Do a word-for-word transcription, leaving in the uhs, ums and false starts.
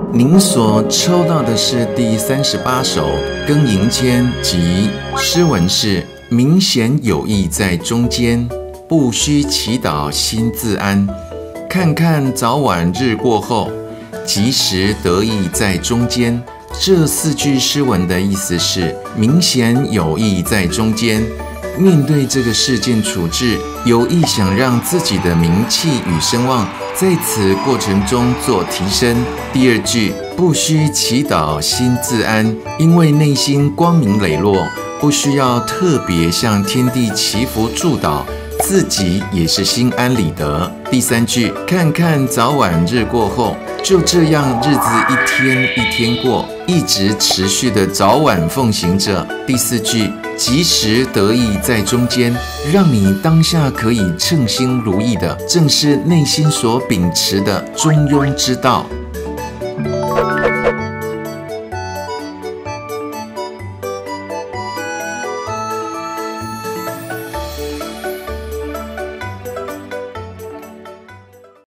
您所抽到的是第三十八首庚寅签及诗文是：明显有意在中间，不须祈祷心自安。看看早晚日过后，及时得意在中间。这四句诗文的意思是：明显有意在中间，面对这个事件处置，有意想让自己的名气与声望在此过程中做提升。第二句，不须祈祷心自安，因为内心光明磊落，不需要特别向天地祈福祝祷，自己也是心安理得。第三句，看看早晚日过后，就这样日子一天一天过，一直持续的早晚奉行着。第四句，及时得意在中间，让你当下可以称心如意的，正是内心所秉持的中庸之道。